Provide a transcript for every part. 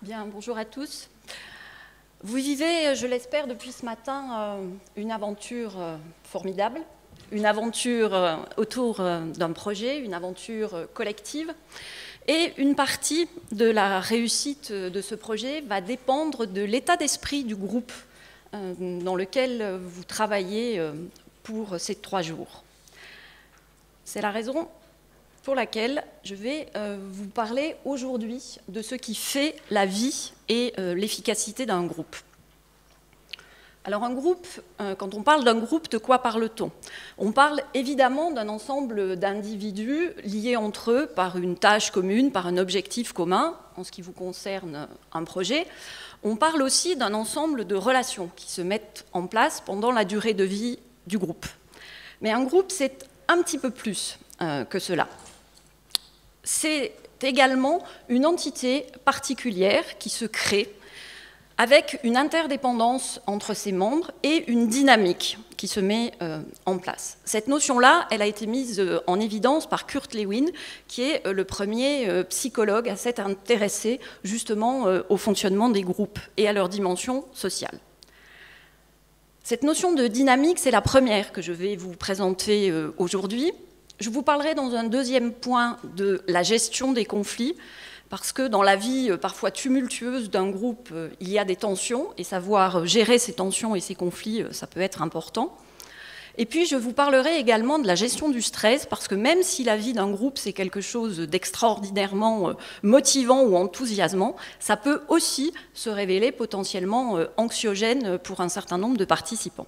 Bien, bonjour à tous. Vous vivez, je l'espère, depuis ce matin, une aventure formidable, une aventure autour d'un projet, une aventure collective. Et une partie de la réussite de ce projet va dépendre de l'état d'esprit du groupe dans lequel vous travaillez pour ces 3 jours. C'est la raison pour laquelle je vais vous parler aujourd'hui de ce qui fait la vie et l'efficacité d'un groupe. Alors un groupe, quand on parle d'un groupe, de quoi parle-t-on? On parle évidemment d'un ensemble d'individus liés entre eux par une tâche commune, par un objectif commun, en ce qui vous concerne un projet. On parle aussi d'un ensemble de relations qui se mettent en place pendant la durée de vie du groupe. Mais un groupe, c'est un petit peu plus que cela. C'est également une entité particulière qui se crée avec une interdépendance entre ses membres et une dynamique qui se met en place. Cette notion-là, elle a été mise en évidence par Kurt Lewin, qui est le premier psychologue à s'être intéressé justement au fonctionnement des groupes et à leur dimension sociale. Cette notion de dynamique, c'est la première que je vais vous présenter aujourd'hui. Je vous parlerai dans un deuxième point de la gestion des conflits, parce que dans la vie parfois tumultueuse d'un groupe, il y a des tensions, et savoir gérer ces tensions et ces conflits, ça peut être important. Et puis je vous parlerai également de la gestion du stress, parce que même si la vie d'un groupe c'est quelque chose d'extraordinairement motivant ou enthousiasmant, ça peut aussi se révéler potentiellement anxiogène pour un certain nombre de participants.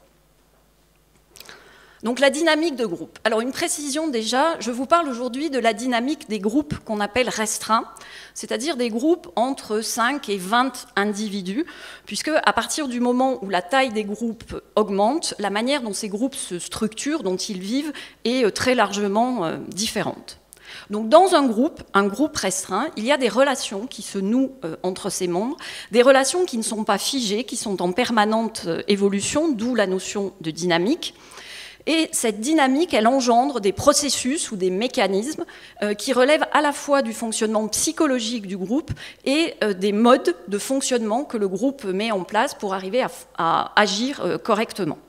Donc la dynamique de groupe. Alors une précision déjà, je vous parle aujourd'hui de la dynamique des groupes qu'on appelle restreints, c'est-à-dire des groupes entre 5 et 20 individus, puisque à partir du moment où la taille des groupes augmente, la manière dont ces groupes se structurent, dont ils vivent, est très largement différente. Donc dans un groupe restreint, il y a des relations qui se nouent entre ses membres, des relations qui ne sont pas figées, qui sont en permanente évolution, d'où la notion de dynamique. Et cette dynamique, elle engendre des processus ou des mécanismes qui relèvent à la fois du fonctionnement psychologique du groupe et des modes de fonctionnement que le groupe met en place pour arriver à agir correctement.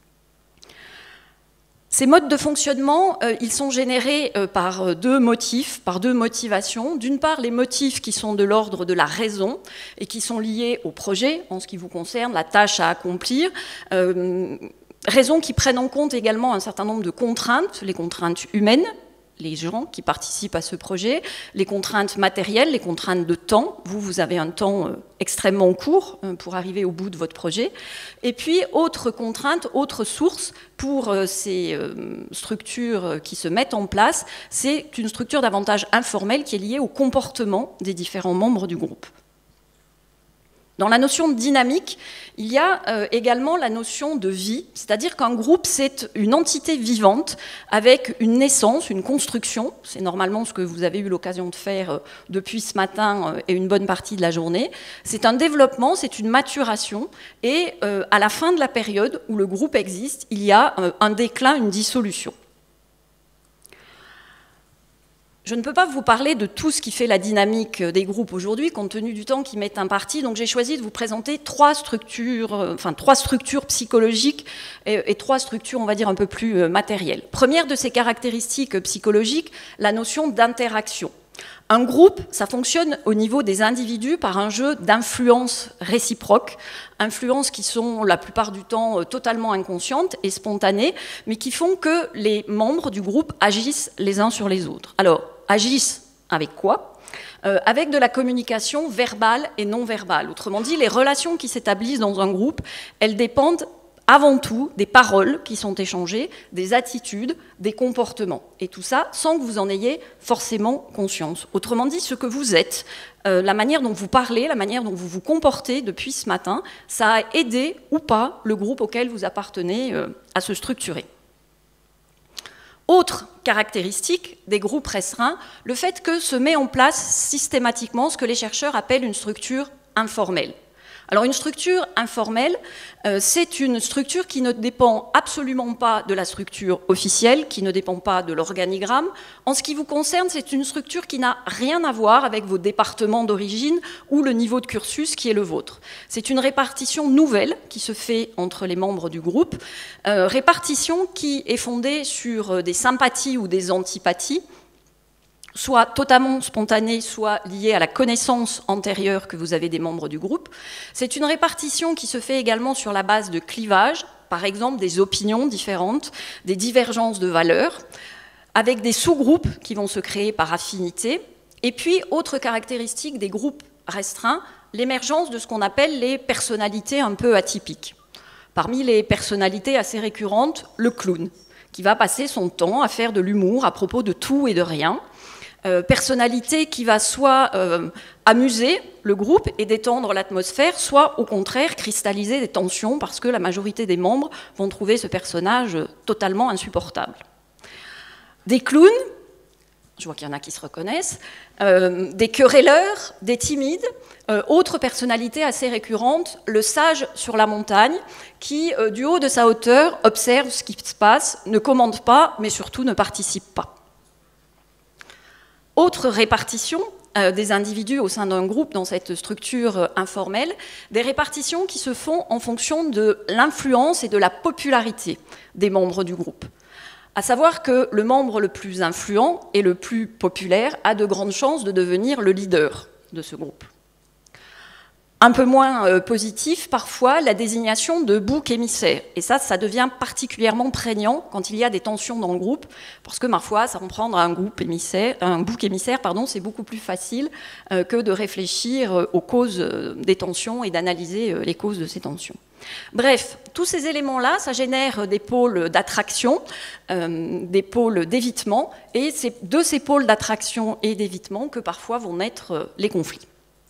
Ces modes de fonctionnement, ils sont générés par 2 motifs, par 2 motivations. D'une part, les motifs qui sont de l'ordre de la raison et qui sont liés au projet, en ce qui vous concerne, la tâche à accomplir. Raisons qui prennent en compte également un certain nombre de contraintes, les contraintes humaines, les gens qui participent à ce projet, les contraintes matérielles, les contraintes de temps. Vous avez un temps extrêmement court pour arriver au bout de votre projet. Et puis, autre contrainte, autre source pour ces structures qui se mettent en place, c'est une structure davantage informelle qui est liée au comportement des différents membres du groupe. Dans la notion de dynamique, il y a également la notion de vie, c'est-à-dire qu'un groupe, c'est une entité vivante avec une naissance, une construction. C'est normalement ce que vous avez eu l'occasion de faire depuis ce matin et une bonne partie de la journée. C'est un développement, c'est une maturation, et à la fin de la période où le groupe existe, il y a un déclin, une dissolution. Je ne peux pas vous parler de tout ce qui fait la dynamique des groupes aujourd'hui, compte tenu du temps qui m'est imparti, donc j'ai choisi de vous présenter 3 structures psychologiques et 3 structures, on va dire, un peu plus matérielles. Première de ces caractéristiques psychologiques, la notion d'interaction. Un groupe, ça fonctionne au niveau des individus par un jeu d'influences réciproques, influences qui sont la plupart du temps totalement inconscientes et spontanées, mais qui font que les membres du groupe agissent les uns sur les autres. Alors, agissent avec quoi ? Avec de la communication verbale et non verbale. Autrement dit, les relations qui s'établissent dans un groupe, elles dépendent avant tout des paroles qui sont échangées, des attitudes, des comportements. Et tout ça sans que vous en ayez forcément conscience. Autrement dit, ce que vous êtes, la manière dont vous parlez, la manière dont vous vous comportez depuis ce matin, ça a aidé ou pas le groupe auquel vous appartenez à se structurer. Autre caractéristique des groupes restreints, le fait que se met en place systématiquement ce que les chercheurs appellent une structure informelle. Alors une structure informelle, c'est une structure qui ne dépend absolument pas de la structure officielle, qui ne dépend pas de l'organigramme. En ce qui vous concerne, c'est une structure qui n'a rien à voir avec vos départements d'origine ou le niveau de cursus qui est le vôtre. C'est une répartition nouvelle qui se fait entre les membres du groupe, répartition qui est fondée sur des sympathies ou des antipathies, soit totalement spontanée, soit liée à la connaissance antérieure que vous avez des membres du groupe. C'est une répartition qui se fait également sur la base de clivages, par exemple des opinions différentes, des divergences de valeurs, avec des sous-groupes qui vont se créer par affinité. Et puis, autre caractéristique des groupes restreints, l'émergence de ce qu'on appelle les personnalités un peu atypiques. Parmi les personnalités assez récurrentes, le clown, qui va passer son temps à faire de l'humour à propos de tout et de rien. Personnalité qui va soit amuser le groupe et détendre l'atmosphère, soit au contraire cristalliser des tensions parce que la majorité des membres vont trouver ce personnage totalement insupportable. Des clowns, je vois qu'il y en a qui se reconnaissent, des querelleurs, des timides, autre personnalité assez récurrente, le sage sur la montagne qui, du haut de sa hauteur, observe ce qui se passe, ne commande pas, mais surtout ne participe pas. Autre répartition des individus au sein d'un groupe dans cette structure informelle, des répartitions qui se font en fonction de l'influence et de la popularité des membres du groupe. À savoir que le membre le plus influent et le plus populaire a de grandes chances de devenir le leader de ce groupe. Un peu moins positif, parfois, la désignation de bouc émissaire. Et ça devient particulièrement prégnant quand il y a des tensions dans le groupe, parce que parfois, ça prendre un bouc émissaire, c'est beaucoup plus facile que de réfléchir aux causes des tensions et d'analyser les causes de ces tensions. Bref, tous ces éléments-là, ça génère des pôles d'attraction, des pôles d'évitement, et c'est de ces pôles d'attraction et d'évitement que parfois vont naître les conflits.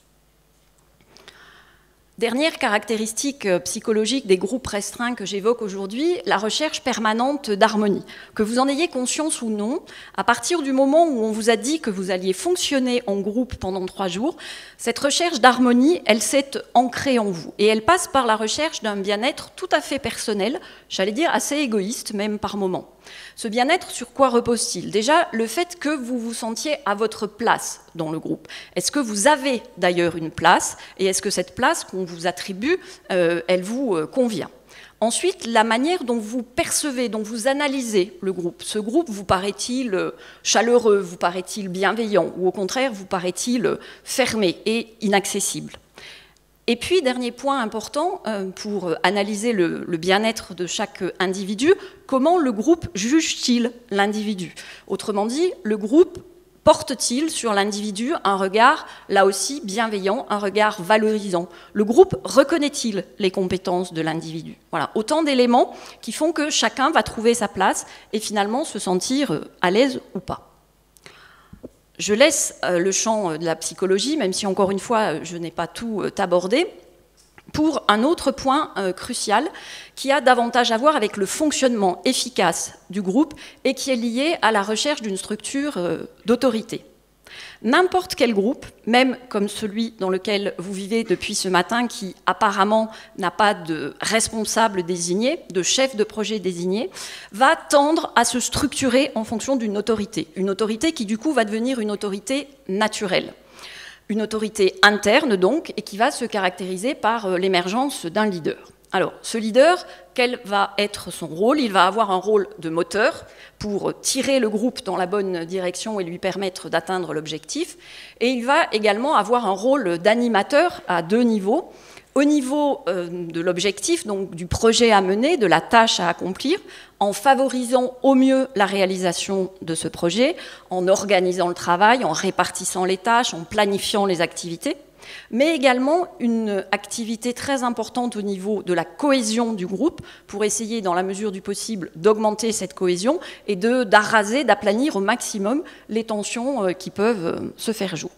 Dernière caractéristique psychologique des groupes restreints que j'évoque aujourd'hui, la recherche permanente d'harmonie. Que vous en ayez conscience ou non, à partir du moment où on vous a dit que vous alliez fonctionner en groupe pendant 3 jours, cette recherche d'harmonie, elle s'est ancrée en vous. Et elle passe par la recherche d'un bien-être tout à fait personnel, j'allais dire assez égoïste même par moments. Ce bien-être, sur quoi repose-t-il? Déjà, le fait que vous vous sentiez à votre place dans le groupe. Est-ce que vous avez d'ailleurs une place? Et est-ce que cette place qu'on vous attribue, elle vous convient? Ensuite, la manière dont vous percevez, dont vous analysez le groupe. Ce groupe vous paraît-il chaleureux, vous paraît-il bienveillant, ou au contraire, vous paraît-il fermé et inaccessible? Et puis, dernier point important pour analyser le bien-être de chaque individu, comment le groupe juge-t-il l'individu? Autrement dit, le groupe porte-t-il sur l'individu un regard, là aussi, bienveillant, un regard valorisant? Le groupe reconnaît-il les compétences de l'individu? Voilà, autant d'éléments qui font que chacun va trouver sa place et finalement se sentir à l'aise ou pas. Je laisse le champ de la psychologie, même si encore une fois, je n'ai pas tout abordé, pour un autre point crucial qui a davantage à voir avec le fonctionnement efficace du groupe et qui est lié à la recherche d'une structure d'autorité. N'importe quel groupe, même comme celui dans lequel vous vivez depuis ce matin, qui apparemment n'a pas de responsable désigné, de chef de projet désigné, va tendre à se structurer en fonction d'une autorité. Une autorité qui du coup va devenir une autorité naturelle. Une autorité interne donc, et qui va se caractériser par l'émergence d'un leader. Alors, ce leader, quel va être son rôle? Il va avoir un rôle de moteur pour tirer le groupe dans la bonne direction et lui permettre d'atteindre l'objectif. Et il va également avoir un rôle d'animateur à 2 niveaux. Au niveau de l'objectif, donc du projet à mener, de la tâche à accomplir, en favorisant au mieux la réalisation de ce projet, en organisant le travail, en répartissant les tâches, en planifiant les activités, mais également une activité très importante au niveau de la cohésion du groupe pour essayer, dans la mesure du possible, d'augmenter cette cohésion et d'arraser, d'aplanir au maximum les tensions qui peuvent se faire jour.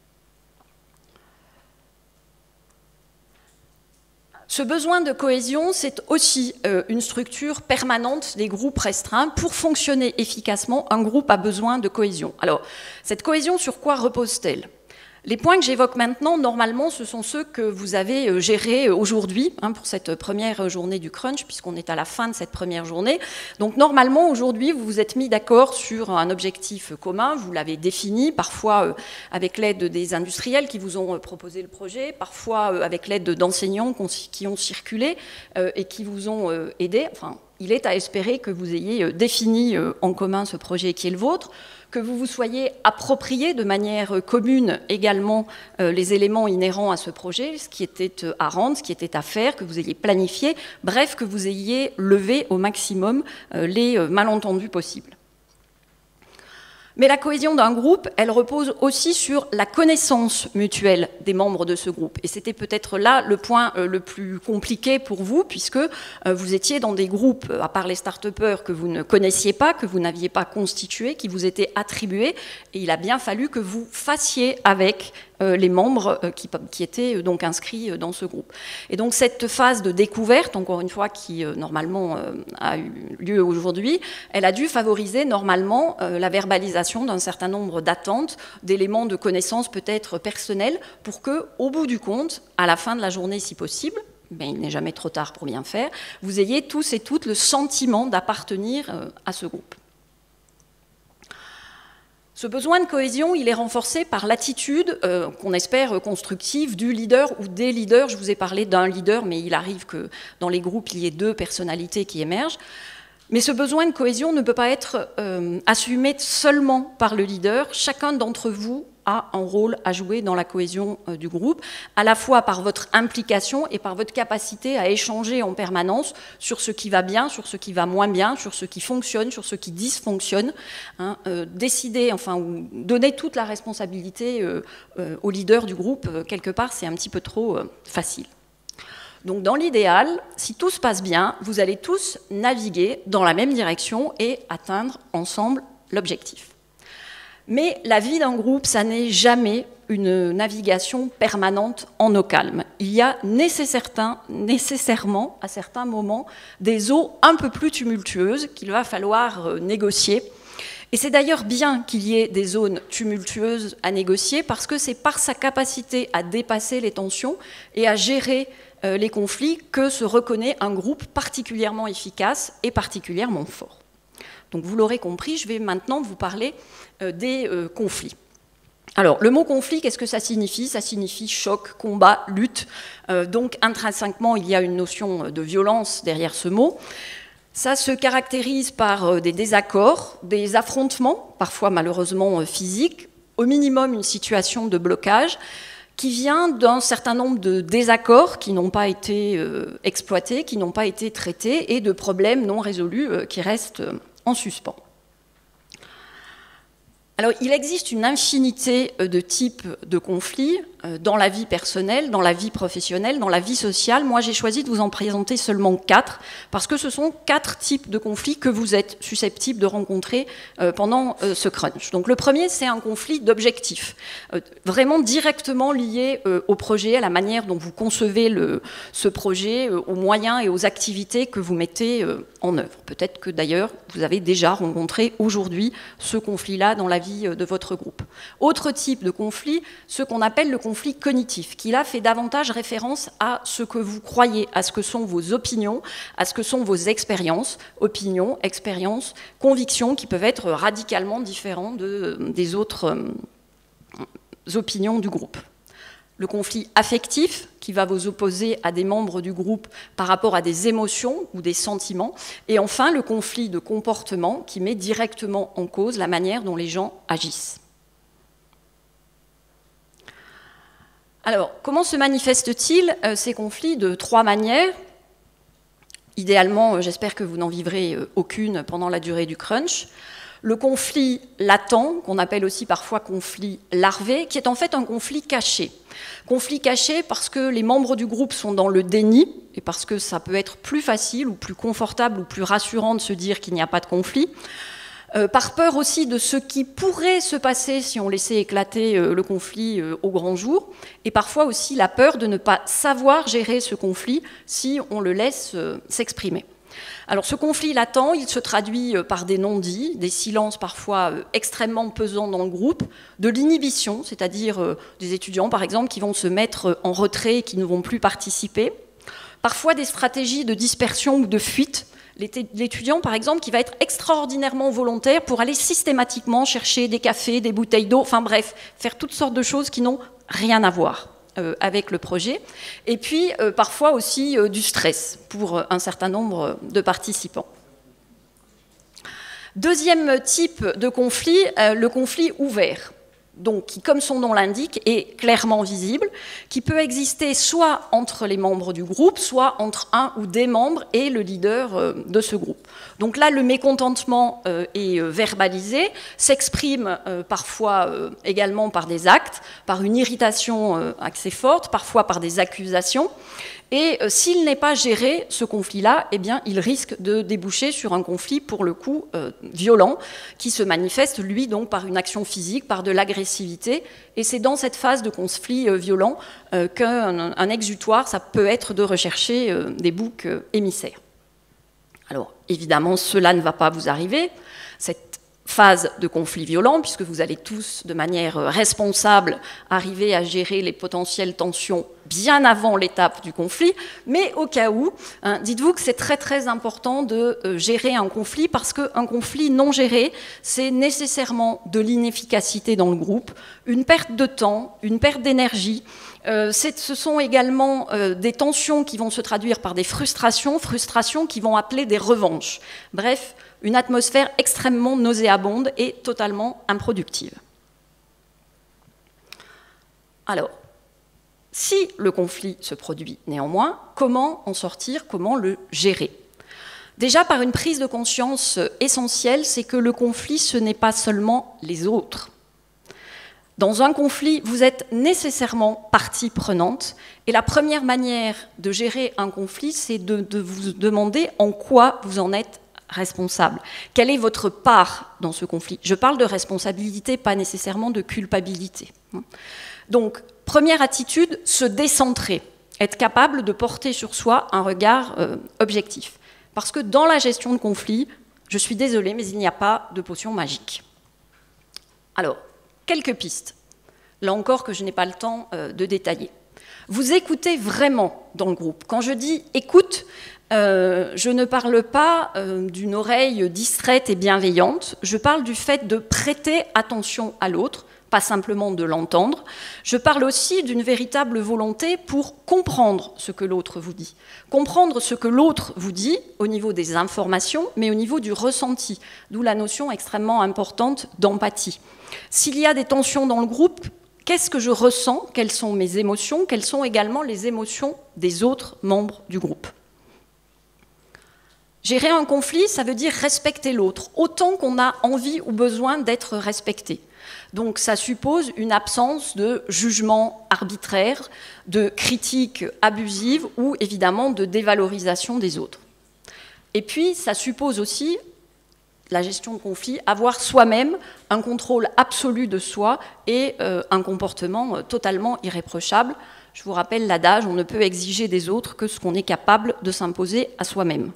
Ce besoin de cohésion, c'est aussi une structure permanente des groupes restreints. Pour fonctionner efficacement, un groupe a besoin de cohésion. Alors, cette cohésion, sur quoi repose-t-elle? Les points que j'évoque maintenant, normalement, ce sont ceux que vous avez gérés aujourd'hui, pour cette première journée du crunch, puisqu'on est à la fin de cette première journée. Donc normalement, aujourd'hui, vous vous êtes mis d'accord sur un objectif commun, vous l'avez défini, parfois avec l'aide des industriels qui vous ont proposé le projet, parfois avec l'aide d'enseignants qui ont circulé et qui vous ont aidé. Enfin, il est à espérer que vous ayez défini en commun ce projet qui est le vôtre, que vous vous soyez approprié de manière commune également les éléments inhérents à ce projet, ce qui était à rendre, ce qui était à faire, que vous ayez planifié, bref, que vous ayez levé au maximum les malentendus possibles. Mais la cohésion d'un groupe, elle repose aussi sur la connaissance mutuelle des membres de ce groupe. Et c'était peut-être là le point le plus compliqué pour vous, puisque vous étiez dans des groupes, à part les start-upers, que vous ne connaissiez pas, que vous n'aviez pas constitués, qui vous étaient attribués. Et il a bien fallu que vous fassiez avec les membres qui étaient donc inscrits dans ce groupe. Et donc cette phase de découverte, encore une fois, qui normalement a eu lieu aujourd'hui, elle a dû favoriser normalement la verbalisation d'un certain nombre d'attentes, d'éléments de connaissances peut-être personnels, pour que, au bout du compte, à la fin de la journée si possible, mais il n'est jamais trop tard pour bien faire, vous ayez tous et toutes le sentiment d'appartenir à ce groupe. Ce besoin de cohésion, il est renforcé par l'attitude qu'on espère constructive du leader ou des leaders. Je vous ai parlé d'un leader, mais il arrive que dans les groupes, il y ait deux personnalités qui émergent. Mais ce besoin de cohésion ne peut pas être assumé seulement par le leader. Chacun d'entre vous a un rôle à jouer dans la cohésion du groupe, à la fois par votre implication et par votre capacité à échanger en permanence sur ce qui va bien, sur ce qui va moins bien, sur ce qui fonctionne, sur ce qui dysfonctionne. Décider, enfin, ou donner toute la responsabilité au leader du groupe, quelque part, c'est un petit peu trop facile. Donc dans l'idéal, si tout se passe bien, vous allez tous naviguer dans la même direction et atteindre ensemble l'objectif. Mais la vie d'un groupe, ça n'est jamais une navigation permanente en eau calme. Il y a nécessairement, à certains moments, des eaux un peu plus tumultueuses qu'il va falloir négocier. Et c'est d'ailleurs bien qu'il y ait des zones tumultueuses à négocier, parce que c'est par sa capacité à dépasser les tensions et à gérer les conflits que se reconnaît un groupe particulièrement efficace et particulièrement fort. Donc vous l'aurez compris, je vais maintenant vous parler des conflits. Alors, le mot conflit, qu'est-ce que ça signifie? Ça signifie choc, combat, lutte. Donc, intrinsèquement, il y a une notion de violence derrière ce mot. Ça se caractérise par des désaccords, des affrontements, parfois malheureusement physiques, au minimum une situation de blocage, qui vient d'un certain nombre de désaccords qui n'ont pas été exploités, qui n'ont pas été traités, et de problèmes non résolus qui restent en suspens. Alors, il existe une infinité de types de conflits dans la vie personnelle, dans la vie professionnelle, dans la vie sociale. Moi, j'ai choisi de vous en présenter seulement 4, parce que ce sont 4 types de conflits que vous êtes susceptibles de rencontrer pendant ce crunch. Donc, le premier, c'est un conflit d'objectifs, vraiment directement lié au projet, à la manière dont vous concevez ce projet, aux moyens et aux activités que vous mettez en œuvre. Peut-être que d'ailleurs, vous avez déjà rencontré aujourd'hui ce conflit-là dans la vie de votre groupe. Autre type de conflit, ce qu'on appelle le conflit cognitif, qui là fait davantage référence à ce que vous croyez, à ce que sont vos opinions, à ce que sont vos expériences, opinions, expériences, convictions, qui peuvent être radicalement différents des autres opinions du groupe. Le conflit affectif, qui va vous opposer à des membres du groupe par rapport à des émotions ou des sentiments. Et enfin, le conflit de comportement, qui met directement en cause la manière dont les gens agissent. Alors, comment se manifestent-ils ces conflits? De 3 manières. Idéalement, j'espère que vous n'en vivrez aucune pendant la durée du crunch. Le conflit latent, qu'on appelle aussi parfois conflit larvé, qui est en fait un conflit caché. Conflit caché parce que les membres du groupe sont dans le déni, et parce que ça peut être plus facile ou plus confortable ou plus rassurant de se dire qu'il n'y a pas de conflit. Par peur aussi de ce qui pourrait se passer si on laissait éclater le conflit au grand jour, et parfois aussi la peur de ne pas savoir gérer ce conflit si on le laisse s'exprimer. Alors ce conflit latent, il se traduit par des non-dits, des silences parfois extrêmement pesants dans le groupe, de l'inhibition, c'est-à-dire des étudiants par exemple qui vont se mettre en retrait et qui ne vont plus participer, parfois des stratégies de dispersion ou de fuite. L'étudiant, par exemple, qui va être extraordinairement volontaire pour aller systématiquement chercher des cafés, des bouteilles d'eau, enfin bref, faire toutes sortes de choses qui n'ont rien à voir avec le projet. Et puis, parfois aussi du stress pour un certain nombre de participants. Deuxième type de conflit, le conflit ouvert. Donc, qui, comme son nom l'indique, est clairement visible, qui peut exister soit entre les membres du groupe, soit entre un ou des membres et le leader de ce groupe. Donc là, le mécontentement est verbalisé, s'exprime parfois également par des actes, par une irritation assez forte, parfois par des accusations. Et s'il n'est pas géré, ce conflit-là, eh bien, il risque de déboucher sur un conflit, pour le coup, violent, qui se manifeste, lui, donc, par une action physique, par de l'agressivité. Et c'est dans cette phase de conflit violent qu'un exutoire, ça peut être de rechercher des boucs émissaires. Alors, évidemment, cela ne va pas vous arriver, cette phase de conflit violent, puisque vous allez tous, de manière responsable, arriver à gérer les potentielles tensions bien avant l'étape du conflit, mais au cas où, dites-vous que c'est très très important de gérer un conflit, parce qu'un conflit non géré, c'est nécessairement de l'inefficacité dans le groupe, une perte de temps, une perte d'énergie. Ce sont également des tensions qui vont se traduire par des frustrations qui vont appeler des revanches. Bref, une atmosphère extrêmement nauséabonde et totalement improductive. Alors, si le conflit se produit néanmoins, comment en sortir, comment le gérer? Déjà par une prise de conscience essentielle, c'est que le conflit, ce n'est pas seulement les autres. Dans un conflit, vous êtes nécessairement partie prenante, et la première manière de gérer un conflit, c'est de vous demander en quoi vous en êtes responsable. Quelle est votre part dans ce conflit? Je parle de responsabilité, pas nécessairement de culpabilité. Donc, première attitude, se décentrer, être capable de porter sur soi un regard objectif. Parce que dans la gestion de conflit, je suis désolée, mais il n'y a pas de potion magique. Alors, quelques pistes, là encore que je n'ai pas le temps de détailler. Vous écoutez vraiment dans le groupe. Quand je dis écoute, je ne parle pas d'une oreille distraite et bienveillante, je parle du fait de prêter attention à l'autre, pas simplement de l'entendre. Je parle aussi d'une véritable volonté pour comprendre ce que l'autre vous dit. Comprendre ce que l'autre vous dit au niveau des informations, mais au niveau du ressenti, d'où la notion extrêmement importante d'empathie. S'il y a des tensions dans le groupe, qu'est-ce que je ressens? Quelles sont mes émotions? Quelles sont également les émotions des autres membres du groupe? Gérer un conflit, ça veut dire respecter l'autre, autant qu'on a envie ou besoin d'être respecté. Donc ça suppose une absence de jugement arbitraire, de critique abusive ou évidemment de dévalorisation des autres. Et puis ça suppose aussi, la gestion de conflit, avoir soi-même un contrôle absolu de soi et un comportement totalement irréprochable. Je vous rappelle l'adage, on ne peut exiger des autres que ce qu'on est capable de s'imposer à soi-même.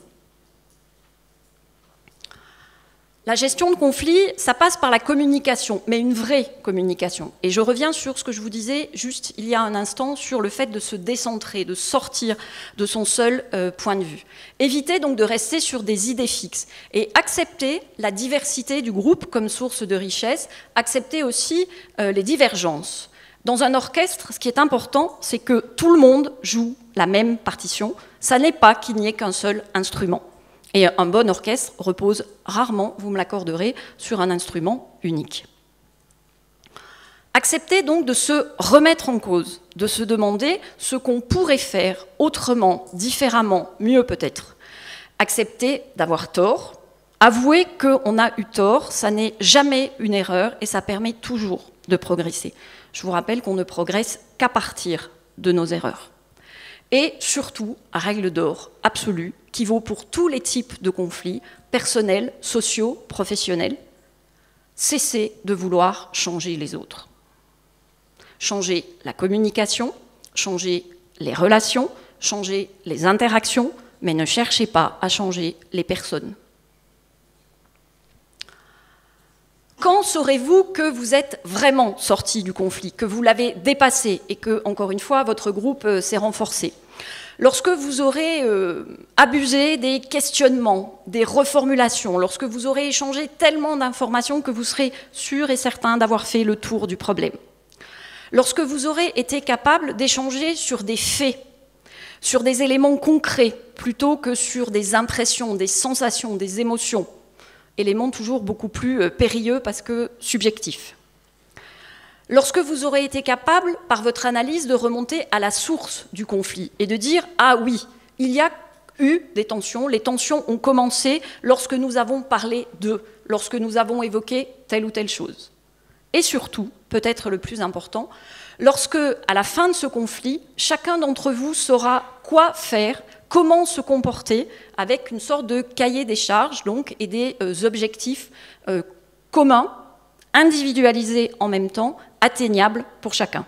La gestion de conflit, ça passe par la communication, mais une vraie communication. Et je reviens sur ce que je vous disais juste il y a un instant sur le fait de se décentrer, de sortir de son seul point de vue. Évitez donc de rester sur des idées fixes et accepter la diversité du groupe comme source de richesse, accepter aussi les divergences. Dans un orchestre, ce qui est important, c'est que tout le monde joue la même partition. Ça n'est pas qu'il n'y ait qu'un seul instrument. Et un bon orchestre repose rarement, vous me l'accorderez, sur un instrument unique. Accepter donc de se remettre en cause, de se demander ce qu'on pourrait faire autrement, différemment, mieux peut-être. Accepter d'avoir tort, avouer qu'on a eu tort, ça n'est jamais une erreur et ça permet toujours de progresser. Je vous rappelle qu'on ne progresse qu'à partir de nos erreurs. Et surtout, règle d'or absolue, qui vaut pour tous les types de conflits, personnels, sociaux, professionnels, cessez de vouloir changer les autres. Changer la communication, changer les relations, changer les interactions, mais ne cherchez pas à changer les personnes. Quand saurez-vous que vous êtes vraiment sorti du conflit, que vous l'avez dépassé et que, encore une fois, votre groupe s'est renforcé? Lorsque vous aurez abusé des questionnements, des reformulations, lorsque vous aurez échangé tellement d'informations que vous serez sûr et certain d'avoir fait le tour du problème. Lorsque vous aurez été capable d'échanger sur des faits, sur des éléments concrets, plutôt que sur des impressions, des sensations, des émotions, éléments toujours beaucoup plus périlleux parce que subjectifs. Lorsque vous aurez été capable, par votre analyse, de remonter à la source du conflit et de dire « Ah oui, il y a eu des tensions, les tensions ont commencé lorsque nous avons parlé d'eux, lorsque nous avons évoqué telle ou telle chose. » Et surtout, peut-être le plus important, lorsque, à la fin de ce conflit, chacun d'entre vous saura quoi faire, comment se comporter, avec une sorte de cahier des charges donc, et des objectifs communs, individualisés en même temps, atteignables pour chacun.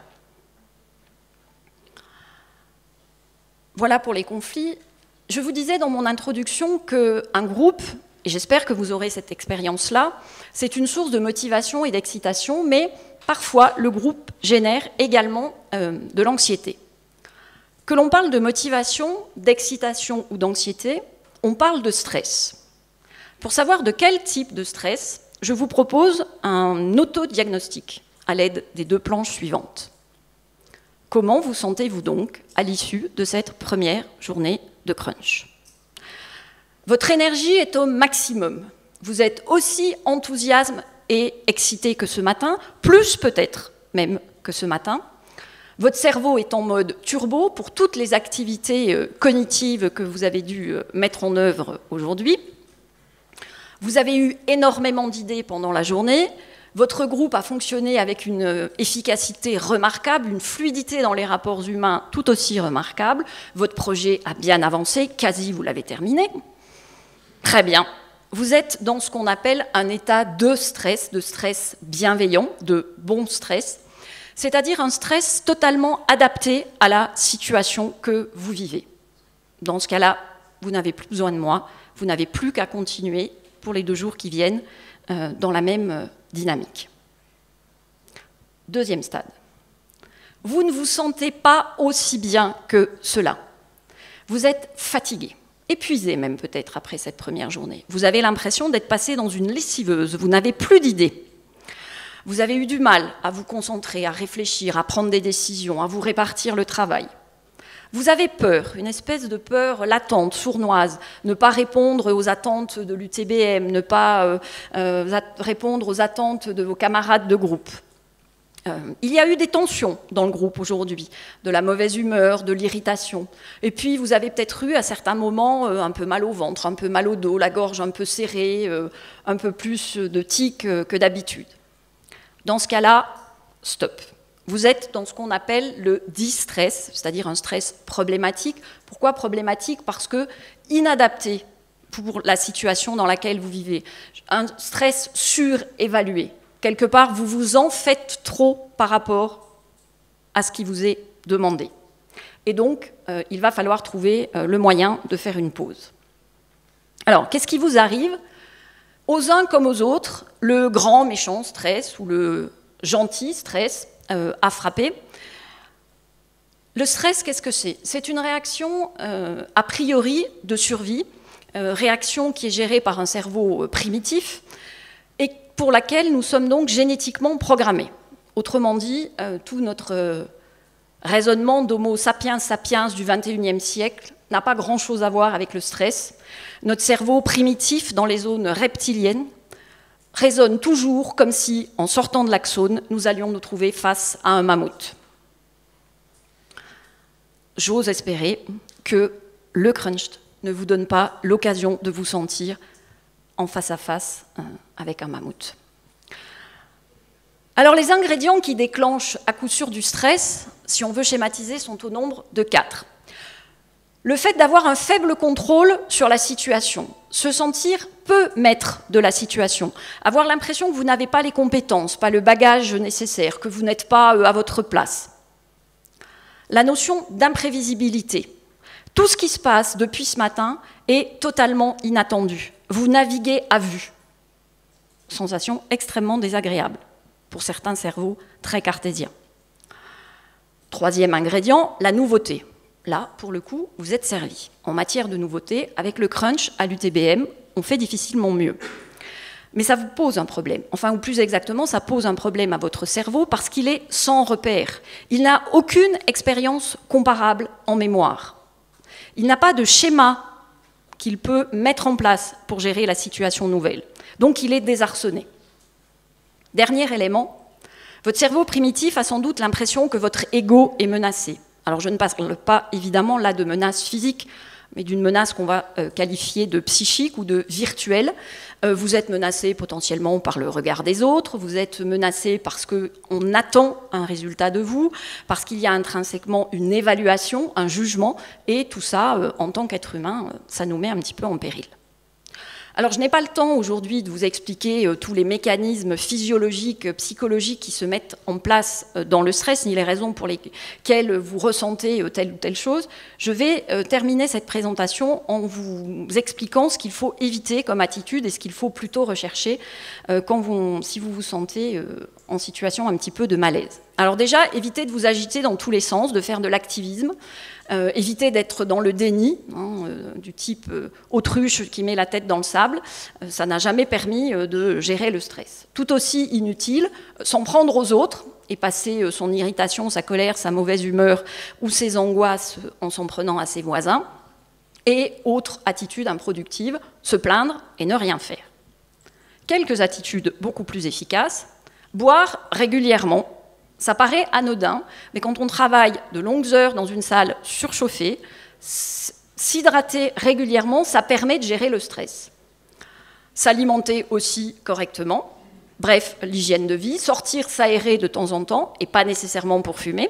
Voilà pour les conflits. Je vous disais dans mon introduction qu'un groupe, et j'espère que vous aurez cette expérience-là, c'est une source de motivation et d'excitation, mais parfois le groupe génère également de l'anxiété. Que l'on parle de motivation, d'excitation ou d'anxiété, on parle de stress. Pour savoir de quel type de stress, je vous propose un autodiagnostic à l'aide des 2 planches suivantes. Comment vous sentez-vous donc à l'issue de cette première journée de crunch? Votre énergie est au maximum. Vous êtes aussi enthousiaste et excité que ce matin, plus peut-être même que ce matin. Votre cerveau est en mode turbo pour toutes les activités cognitives que vous avez dû mettre en œuvre aujourd'hui. Vous avez eu énormément d'idées pendant la journée. Votre groupe a fonctionné avec une efficacité remarquable, une fluidité dans les rapports humains tout aussi remarquable. Votre projet a bien avancé, quasi vous l'avez terminé. Très bien. Vous êtes dans ce qu'on appelle un état de stress bienveillant, de bon stress, c'est-à-dire un stress totalement adapté à la situation que vous vivez. Dans ce cas-là, vous n'avez plus besoin de moi, vous n'avez plus qu'à continuer pour les 2 jours qui viennent dans la même dynamique. Deuxième stade. Vous ne vous sentez pas aussi bien que cela. Vous êtes fatigué, épuisé même peut-être après cette première journée. Vous avez l'impression d'être passé dans une lessiveuse, vous n'avez plus d'idées. Vous avez eu du mal à vous concentrer, à réfléchir, à prendre des décisions, à vous répartir le travail. Vous avez peur, une espèce de peur latente, sournoise, ne pas répondre aux attentes de l'UTBM, ne pas répondre aux attentes de vos camarades de groupe. Il y a eu des tensions dans le groupe aujourd'hui, de la mauvaise humeur, de l'irritation. Et puis vous avez peut-être eu à certains moments un peu mal au ventre, un peu mal au dos, la gorge un peu serrée, un peu plus de tics que d'habitude. Dans ce cas-là, stop. Vous êtes dans ce qu'on appelle le distress, c'est-à-dire un stress problématique. Pourquoi problématique? Parce que inadapté pour la situation dans laquelle vous vivez. Un stress surévalué. Quelque part, vous vous en faites trop par rapport à ce qui vous est demandé. Et donc, il va falloir trouver le moyen de faire une pause. Alors, qu'est-ce qui vous arrive? Aux uns comme aux autres, le grand méchant stress ou le gentil stress a frappé. Le stress, qu'est-ce que c'est? C'est une réaction a priori de survie, réaction qui est gérée par un cerveau primitif et pour laquelle nous sommes donc génétiquement programmés. Autrement dit, tout notre raisonnement d'homo sapiens sapiens du XXIe siècle n'a pas grand-chose à voir avec le stress. Notre cerveau primitif, dans les zones reptiliennes, raisonne toujours comme si, en sortant de l'axone, nous allions nous trouver face à un mammouth. J'ose espérer que le crunch ne vous donne pas l'occasion de vous sentir en face à face avec un mammouth. Alors les ingrédients qui déclenchent à coup sûr du stress, si on veut schématiser, sont au nombre de 4. Le fait d'avoir un faible contrôle sur la situation, se sentir peu maître de la situation, avoir l'impression que vous n'avez pas les compétences, pas le bagage nécessaire, que vous n'êtes pas à votre place. La notion d'imprévisibilité, Tout ce qui se passe depuis ce matin est totalement inattendu. Vous naviguez à vue. Sensation extrêmement désagréable pour certains cerveaux très cartésiens. Troisième ingrédient, la nouveauté. Là, pour le coup, vous êtes servi. En matière de nouveauté, avec le crunch à l'UTBM, on fait difficilement mieux. Mais ça vous pose un problème. Enfin, ou plus exactement, ça pose un problème à votre cerveau parce qu'il est sans repère. Il n'a aucune expérience comparable en mémoire. Il n'a pas de schéma qu'il peut mettre en place pour gérer la situation nouvelle. Donc, il est désarçonné. Dernier élément, votre cerveau primitif a sans doute l'impression que votre ego est menacé. Alors, je ne parle pas évidemment là de menace physique, mais d'une menace qu'on va qualifier de psychique ou de virtuelle. Vous êtes menacé potentiellement par le regard des autres, vous êtes menacé parce qu'on attend un résultat de vous, parce qu'il y a intrinsèquement une évaluation, un jugement, et tout ça, en tant qu'être humain, ça nous met un petit peu en péril. Alors, je n'ai pas le temps aujourd'hui de vous expliquer tous les mécanismes physiologiques, psychologiques qui se mettent en place dans le stress, ni les raisons pour lesquelles vous ressentez telle ou telle chose. Je vais terminer cette présentation en vous expliquant ce qu'il faut éviter comme attitude et ce qu'il faut plutôt rechercher si vous vous sentez en situation un petit peu de malaise. Alors déjà, évitez de vous agiter dans tous les sens, de faire de l'activisme. Évitez d'être dans le déni, du type autruche qui met la tête dans le sable. Ça n'a jamais permis de gérer le stress. Tout aussi inutile, s'en prendre aux autres et passer son irritation, sa colère, sa mauvaise humeur ou ses angoisses en s'en prenant à ses voisins. Et autre attitude improductive, se plaindre et ne rien faire. Quelques attitudes beaucoup plus efficaces. Boire régulièrement. Ça paraît anodin, mais quand on travaille de longues heures dans une salle surchauffée, s'hydrater régulièrement, ça permet de gérer le stress. S'alimenter aussi correctement, bref, l'hygiène de vie, sortir s'aérer de temps en temps, et pas nécessairement pour fumer.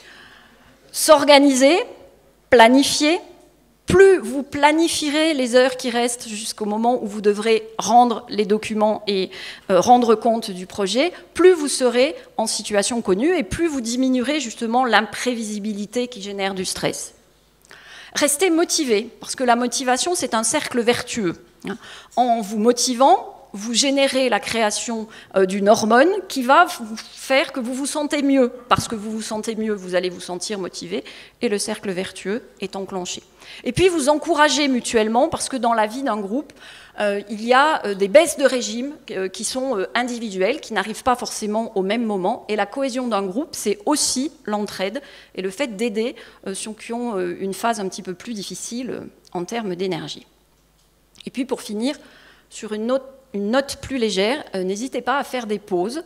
S'organiser, planifier. Plus vous planifierez les heures qui restent jusqu'au moment où vous devrez rendre les documents et rendre compte du projet, plus vous serez en situation connue et plus vous diminuerez justement l'imprévisibilité qui génère du stress. Restez motivé, parce que la motivation, c'est un cercle vertueux. En vous motivant, vous générez la création d'une hormone qui va vous faire que vous vous sentez mieux. Parce que vous vous sentez mieux, vous allez vous sentir motivé et le cercle vertueux est enclenché. Et puis vous encouragez mutuellement parce que dans la vie d'un groupe, il y a des baisses de régime qui sont individuelles, qui n'arrivent pas forcément au même moment. Et la cohésion d'un groupe, c'est aussi l'entraide et le fait d'aider ceux qui ont une phase un petit peu plus difficile en termes d'énergie. Et puis pour finir, sur une note plus légère, n'hésitez pas à faire des pauses,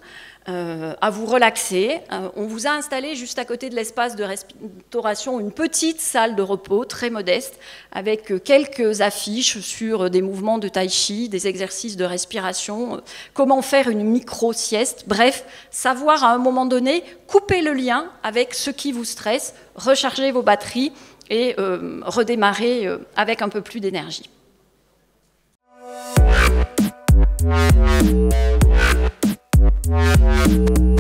à vous relaxer. On vous a installé juste à côté de l'espace de restauration une petite salle de repos très modeste avec quelques affiches sur des mouvements de tai chi, des exercices de respiration, comment faire une micro-sieste. Bref, savoir à un moment donné couper le lien avec ce qui vous stresse, recharger vos batteries et redémarrer avec un peu plus d'énergie. Thank you.